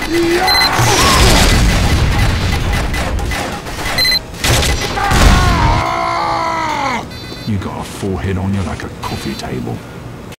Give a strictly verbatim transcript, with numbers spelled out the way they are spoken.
You got a forehead on you like a coffee table.